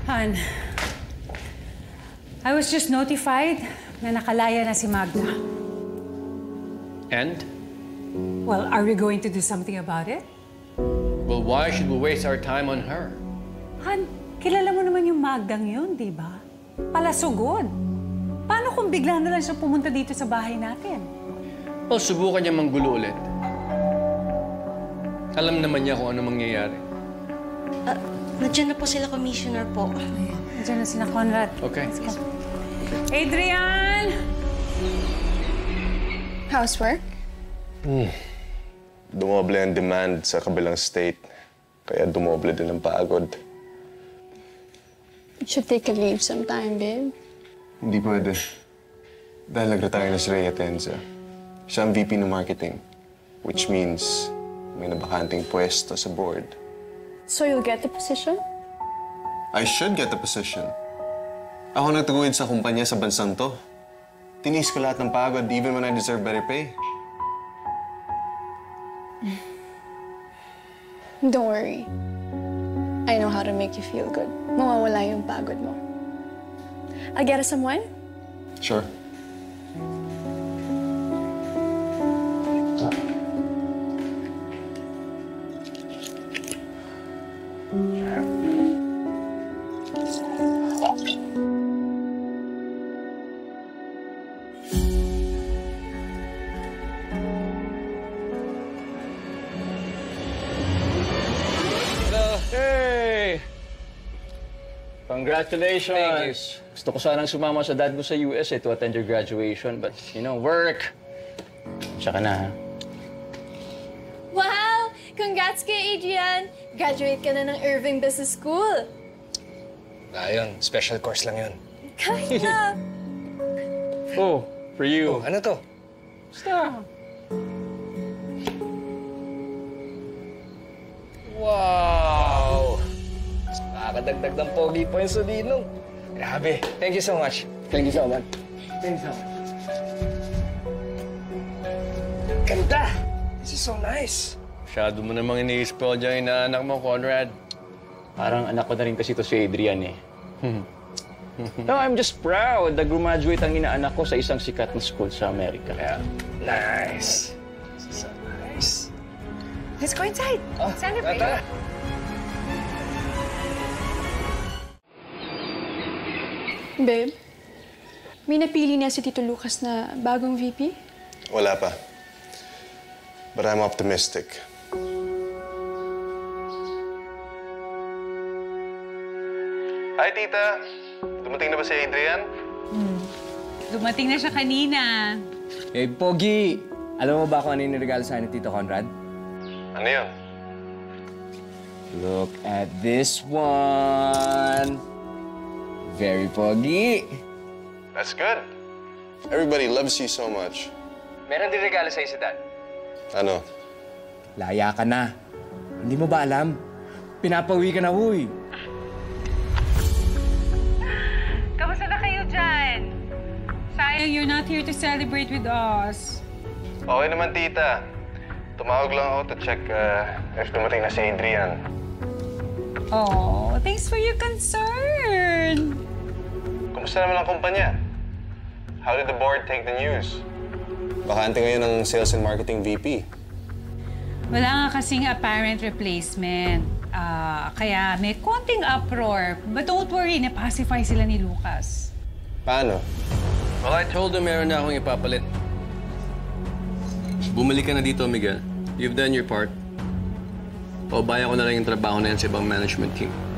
Han, I was just notified na nakalaya na si Magda. And? Well, are we going to do something about it? Well, why should we waste our time on her? Han, kilala mo naman yung Magdang yun, di ba? Palasugod. Paano kung bigla na lang siya pumunta dito sa bahay natin? Well, subukan niya manggulo ulit. Alam naman niya kung ano mangyayari. Nandiyan na po sila, Commissioner po. Nandiyan na sila, Conrad. Okay. Let's go. Adrian! Housework? Dumoble ang demand sa kabilang state. Kaya dumoble din ang pagod. You should take a leave sometime, babe. Hindi pwede. Dahil nag-retire na si Rhea Tenza. Siya ang VP ng marketing. Which means may nabakanting pwesto sa board. So you'll get the position? I should get the position. Ako nagtaguyod sa kumpanya sa bansang to. Tinis ko lahat ng pagod even when I deserve better pay. Don't worry. I know how to make you feel good. Mawawala yung pagod mo. I'll get us some wine? Sure. Hey! Congratulations! Thank you. Gusto ko sanang sumama sa dad mo sa US to attend your graduation, but, you know, work. Tsaka na, ha? Wow! Congrats kay Adrian! Graduate ka na ng Irving Business School. Yun. Special course lang yun. Kaya! Oh, for you. Oh, ano to? Basta. Wow! Nakakadagdag ng pogi points sa Dinong. Grabe. Thank you so much. Thank you so much. Thank you so much. Ganda! This is so nice. Masyado mo namang ini-spoil dyan yung inaanak mo, Conrad. Parang anak ko na rin kasi to si Adrian, eh. No, I'm just proud na graduate ang inaanak ko sa isang sikat na school sa Amerika. Yeah. Nice. This is so nice. Let's go inside. Celebrate. Tara. Babe, may napili na si Tito Lucas na bagong VP? Wala pa. But I'm optimistic. Hi, Tita. Dumating na ba si Adrian? Dumating na siya kanina. Eh, Pogi! Alam mo ba kung ano yung regalo sa ni Tito Conrad? Ano yun? Look at this one! Very Pogi! That's good. Everybody loves you so much. Meron din regalo sa'yo si Dad. Ano? Laya ka na. Hindi mo ba alam? Pinapawi ka na, huy! Kamusta na kayo dyan? Sayang you're not here to celebrate with us. Okay naman, Tita. Tumawag lang ako to check if dumating na si Adrian. Oh, thanks for your concern. Kumusta naman ang kumpanya? How did the board take the news? Bakante ngayon ng Sales and Marketing VP. Wala nga kasing apparent replacement. Kaya may konting uproar. But don't worry, napacify sila ni Lucas. Paano? Well, I told him meron na akong ipapalit. Bumalik ka na dito, Miguel. You've done your part. Paubaya ko na lang yung trabaho na yan sa ibang management team.